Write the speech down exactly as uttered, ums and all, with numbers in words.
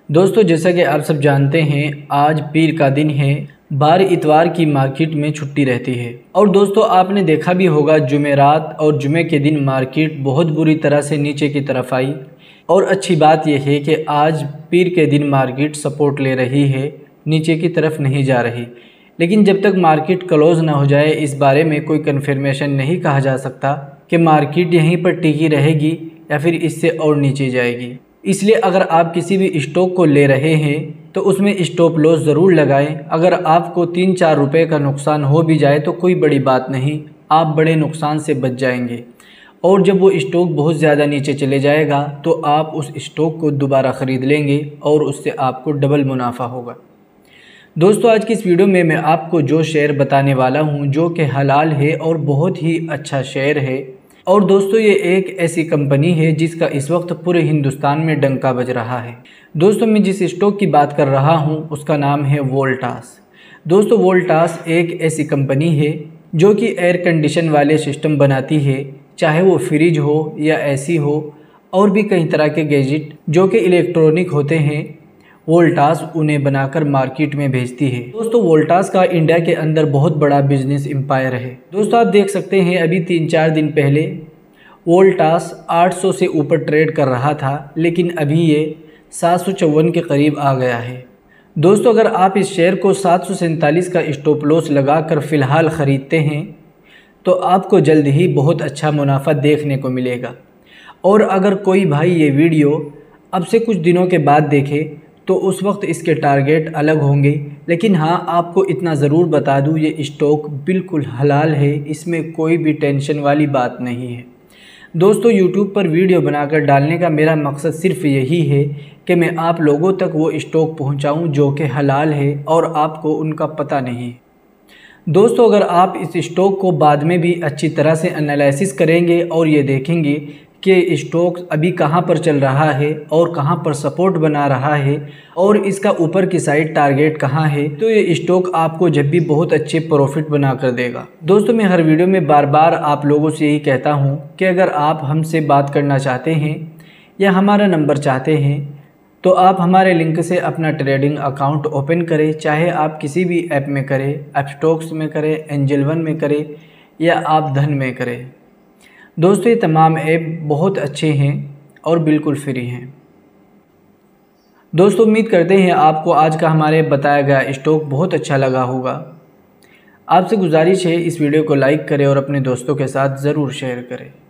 दोस्तों जैसा कि आप सब जानते हैं, आज पीर का दिन है। बार इतवार की मार्केट में छुट्टी रहती है। और दोस्तों आपने देखा भी होगा, जुमेरात और जुमे के दिन मार्केट बहुत बुरी तरह से नीचे की तरफ आई। और अच्छी बात यह है कि आज पीर के दिन मार्केट सपोर्ट ले रही है, नीचे की तरफ नहीं जा रही। लेकिन जब तक मार्केट क्लोज ना हो जाए, इस बारे में कोई कन्फर्मेशन नहीं कहा जा सकता कि मार्केट यहीं पर टिकी रहेगी या फिर इससे और नीचे जाएगी। इसलिए अगर आप किसी भी स्टॉक को ले रहे हैं तो उसमें स्टॉप लॉस ज़रूर लगाएं। अगर आपको तीन चार रुपए का नुकसान हो भी जाए तो कोई बड़ी बात नहीं, आप बड़े नुकसान से बच जाएंगे। और जब वो स्टॉक बहुत ज़्यादा नीचे चले जाएगा तो आप उस स्टॉक को दोबारा ख़रीद लेंगे और उससे आपको डबल मुनाफा होगा। दोस्तों आज की इस वीडियो में मैं आपको जो शेयर बताने वाला हूँ जो कि हलाल है और बहुत ही अच्छा शेयर है। और दोस्तों ये एक ऐसी कंपनी है जिसका इस वक्त पूरे हिंदुस्तान में डंका बज रहा है। दोस्तों मैं जिस स्टॉक की बात कर रहा हूँ उसका नाम है वोल्टास। दोस्तों वोल्टास एक ऐसी कंपनी है जो कि एयर कंडीशन वाले सिस्टम बनाती है, चाहे वो फ्रिज हो या एसी हो और भी कई तरह के गैजेट जो कि इलेक्ट्रॉनिक होते हैं, वोल्टास उन्हें बनाकर मार्केट में भेजती है। दोस्तों वोल्टास का इंडिया के अंदर बहुत बड़ा बिजनेस एम्पायर है। दोस्तों आप देख सकते हैं, अभी तीन चार दिन पहले वोल्टास आठ सौ से ऊपर ट्रेड कर रहा था, लेकिन अभी ये सात सौ चौवन के करीब आ गया है। दोस्तों अगर आप इस शेयर को सात सौ सैंतालीस का स्टॉप लॉस लगाकर फ़िलहाल ख़रीदते हैं तो आपको जल्द ही बहुत अच्छा मुनाफा देखने को मिलेगा। और अगर कोई भाई ये वीडियो अब से कुछ दिनों के बाद देखे तो उस वक्त इसके टारगेट अलग होंगे। लेकिन हाँ, आपको इतना ज़रूर बता दूँ, ये स्टॉक बिल्कुल हलाल है, इसमें कोई भी टेंशन वाली बात नहीं है। दोस्तों यूट्यूब पर वीडियो बनाकर डालने का मेरा मकसद सिर्फ यही है कि मैं आप लोगों तक वो स्टॉक पहुंचाऊं जो कि हलाल है और आपको उनका पता नहीं है। दोस्तों अगर आप इस स्टॉक को बाद में भी अच्छी तरह से एनालिसिस करेंगे और ये देखेंगे कि स्टॉक अभी कहां पर चल रहा है और कहां पर सपोर्ट बना रहा है और इसका ऊपर की साइड टारगेट कहां है, तो ये स्टॉक आपको जब भी बहुत अच्छे प्रॉफिट बना कर देगा। दोस्तों मैं हर वीडियो में बार बार आप लोगों से यही कहता हूं कि अगर आप हमसे बात करना चाहते हैं या हमारा नंबर चाहते हैं तो आप हमारे लिंक से अपना ट्रेडिंग अकाउंट ओपन करें, चाहे आप किसी भी ऐप में करें, अपस्टॉक्स में करें, एंजल वन में करें या आप धन में करें। दोस्तों ये तमाम ऐप बहुत अच्छे हैं और बिल्कुल फ्री हैं। दोस्तों उम्मीद करते हैं आपको आज का हमारे बताया गया स्टॉक बहुत अच्छा लगा होगा। आपसे गुजारिश है इस वीडियो को लाइक करें और अपने दोस्तों के साथ ज़रूर शेयर करें।